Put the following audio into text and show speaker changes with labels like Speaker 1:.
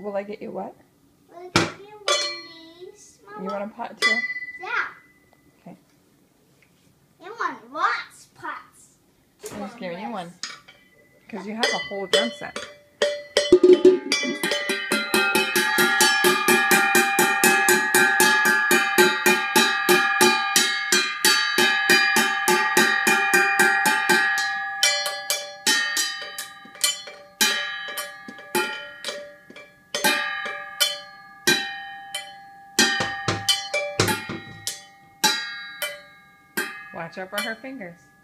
Speaker 1: Will I get you what?
Speaker 2: Will I get you one of these? Mama?
Speaker 1: You want a pot too?
Speaker 2: Yeah.
Speaker 1: Okay.
Speaker 2: You want lots of pots.
Speaker 1: I'm just giving you one. Because you have a whole drum set. Watch out for her fingers.